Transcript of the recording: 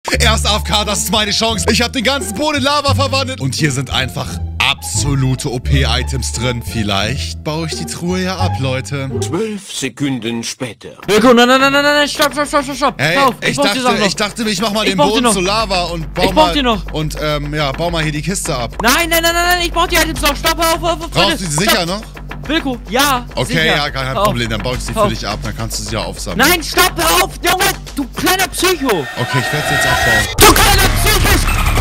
Er ist AFK, das ist meine Chance. Ich habe den ganzen Boden in Lava verwandelt. Und hier sind einfach absolute OP-Items drin. Vielleicht baue ich die Truhe ja ab, Leute. 12 Sekunden später. Wilko, nein, stopp. Hey, Auf, ich dachte, ich mach mal den Boden zu Lava und bau mal... Und, ja, bau mal hier die Kiste ab. Nein, ich brauch die Items noch. Stopp, auf. Brauchst du sie sicher noch? Wilko, ja. Okay, sicher. ja, kein Problem. Dann baue ich sie für dich ab. Dann kannst du sie ja aufsammeln. Nein, stopp, hör auf, Junge, du kleiner Psycho. Okay, ich werde sie jetzt abbauen. Du kleiner Psycho.